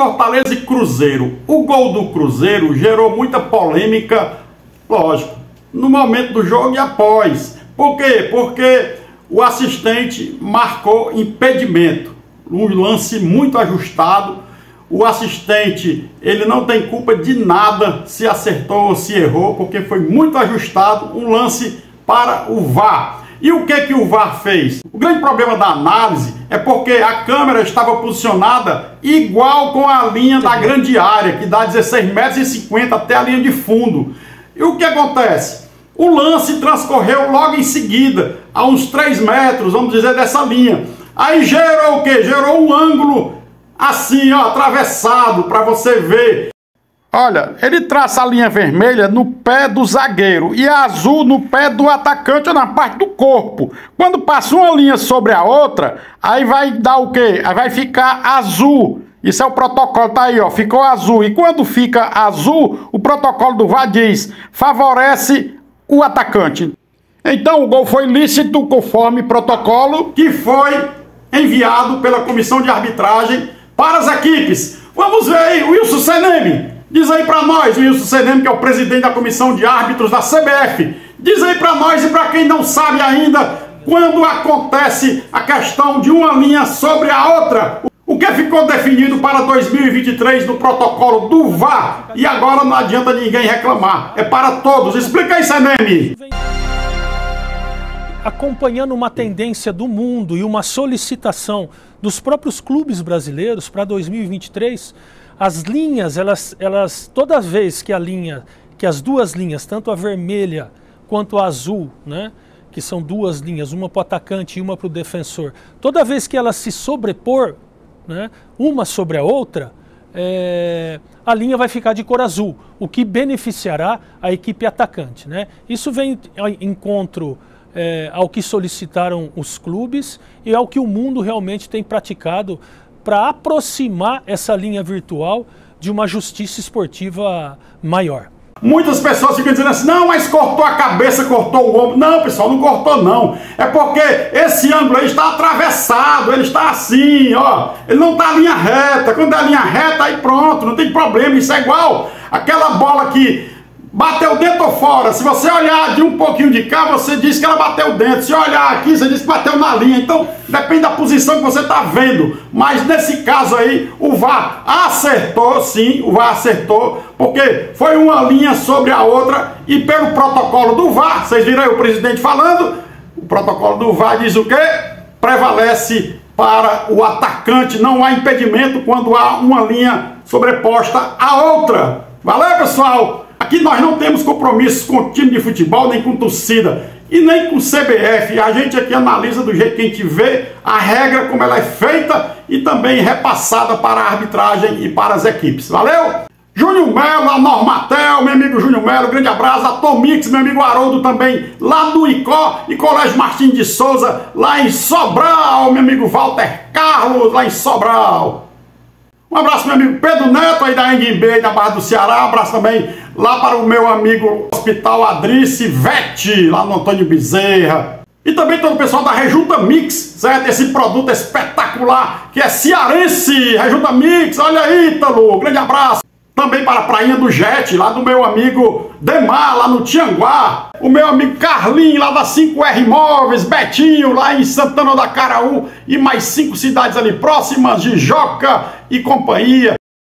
Fortaleza e Cruzeiro. O gol do Cruzeiro gerou muita polêmica, lógico, no momento do jogo e após. Por quê? Porque o assistente marcou impedimento. Um lance muito ajustado. O assistente, ele não tem culpa de nada se acertou ou se errou, porque foi muito ajustado, um lance para o VAR. E o que o VAR fez? O grande problema da análise é porque a câmera estava posicionada igual com a linha da grande área, que dá 16,50 metros até a linha de fundo. E o que acontece? O lance transcorreu logo em seguida, a uns 3 metros, vamos dizer, dessa linha. Aí gerou o quê? Gerou um ângulo assim, ó, atravessado, para você ver. Olha, ele traça a linha vermelha no pé do zagueiro e a azul no pé do atacante ou na parte do corpo. Quando passa uma linha sobre a outra, aí vai dar o quê? Aí vai ficar azul. Isso é o protocolo, tá aí, ó, ficou azul. E quando fica azul, o protocolo do VAR diz, favorece o atacante. Então o gol foi lícito conforme protocolo que foi enviado pela comissão de arbitragem para as equipes. Vamos ver aí, Wilson Seneme. Diz aí pra nós, Wilson Seneme, que é o presidente da comissão de árbitros da CBF. Diz aí pra nós e pra quem não sabe ainda, quando acontece a questão de uma linha sobre a outra, o que ficou definido para 2023 no protocolo do VAR. E agora não adianta ninguém reclamar, é para todos. Explica aí, Seneme. Acompanhando uma tendência do mundo e uma solicitação dos próprios clubes brasileiros para 2023, as linhas, elas toda vez que as duas linhas, tanto a vermelha quanto a azul, né, que são duas linhas, uma para o atacante e uma para o defensor, toda vez que elas se sobrepor, né, uma sobre a outra, a linha vai ficar de cor azul, o que beneficiará a equipe atacante, né? Isso vem em encontro ao que solicitaram os clubes e ao que o mundo realmente tem praticado para aproximar essa linha virtual de uma justiça esportiva maior. Muitas pessoas ficam dizendo assim, não, mas cortou a cabeça, cortou o ombro. Não, pessoal, não cortou não. É porque esse ângulo aí está atravessado, ele está assim, ó. Ele não está linha reta. Quando é linha reta, aí pronto, não tem problema. Isso é igual aquela bola que bateu dentro ou fora. Se você olhar de um pouquinho de cá, você diz que ela bateu dentro. Se olhar aqui, você diz que bateu na linha. Então, depende da posição que você está vendo. Mas nesse caso aí, o VAR acertou, sim, o VAR acertou, porque foi uma linha sobre a outra e pelo protocolo do VAR, vocês viram aí o presidente falando, o protocolo do VAR diz o quê? Prevalece para o atacante, não há impedimento quando há uma linha sobreposta à outra. Valeu, pessoal? Aqui nós não temos compromissos com time de futebol, nem com torcida, e nem com CBF. A gente aqui analisa do jeito que a gente vê a regra, como ela é feita, e também repassada para a arbitragem e para as equipes. Valeu? Júnior Melo, a Normatel, meu amigo Júnior Melo, grande abraço. A Tomix, meu amigo Haroldo também, lá do Icó, e Colégio Martins de Souza, lá em Sobral, meu amigo Walter Carlos, lá em Sobral. Um abraço, meu amigo Pedro Neto, aí da Enguimbê, da Barra do Ceará. Um abraço também lá para o meu amigo Hospital Adrice Vete, lá no Antônio Bezerra. E também todo o pessoal da Rejunta Mix, certo? Esse produto espetacular que é cearense. Rejunta Mix, olha aí, Ítalo, grande abraço. Também para a Prainha do Jet, lá do meu amigo Demar, lá no Tianguá. O meu amigo Carlinho, lá da 5R Imóveis. Betinho, lá em Santana da Caraú. E mais 5 cidades ali próximas de Joca e companhia.